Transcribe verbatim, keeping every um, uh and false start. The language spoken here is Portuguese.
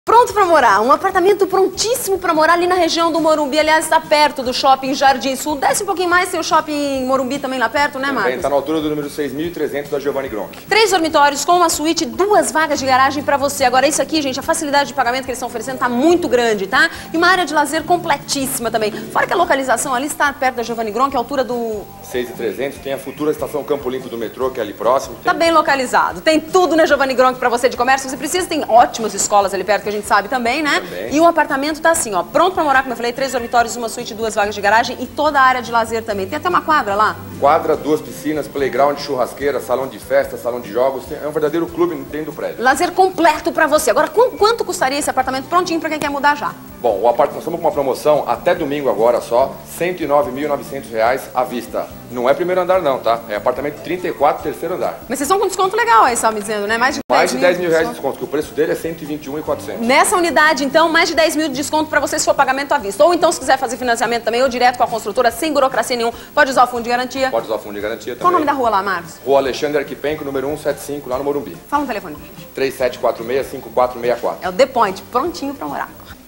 Pronto para morar, um apartamento prontíssimo para morar ali na região do Morumbi, aliás, está perto do Shopping Jardim Sul. Desce um pouquinho mais, tem o Shopping Morumbi também lá perto, né, Marcos? Está na altura do número seis mil e trezentos da Giovanni Gronchi. Três dormitórios com uma suíte, duas vagas de garagem para você. Agora isso aqui, gente, a facilidade de pagamento que eles estão oferecendo está muito grande, tá? E uma área de lazer completíssima também. Fora que a localização ali está perto da Giovanni Gronchi, a altura do... seis mil e trezentos, tem a futura estação Campo Limpo do metrô, que é ali próximo. Tem... Tá bem localizado, tem tudo na Giovanni Gronchi para você de comércio. Você precisa, tem ótimas escolas ali perto que a gente sabe também, né? Também. E o apartamento tá assim, ó, pronto pra morar, como eu falei, três dormitórios, uma suíte, duas vagas de garagem e toda a área de lazer também. Tem até uma quadra lá. Quadra, duas piscinas, playground, churrasqueira, salão de festa, salão de jogos. É um verdadeiro clube dentro do prédio. Lazer completo pra você. Agora, qu quanto custaria esse apartamento prontinho pra quem quer mudar já? Bom, o apartamento, nós estamos com uma promoção até domingo agora só, cento e nove mil e novecentos reais à vista. Não é primeiro andar não, tá? É apartamento trinta e quatro, terceiro andar. Mas vocês estão com desconto legal aí, só me dizendo, né? Mais de Mais de dez mil mil reais de desconto, que o preço dele é cento e vinte e um mil e quatrocentos. Nessa unidade, então, mais de dez mil de desconto pra você se for pagamento à vista. Ou então, se quiser fazer financiamento também, ou direto com a construtora, sem burocracia nenhuma, pode usar o fundo de garantia. Pode usar o fundo de garantia também. Qual o nome da rua lá, Marcos? Rua Alexandre Arquipenco, número cento e setenta e cinco, lá no Morumbi. Fala um telefone pra gente. três sete quatro seis, cinco quatro seis quatro. É o The Point, prontinho pra morar.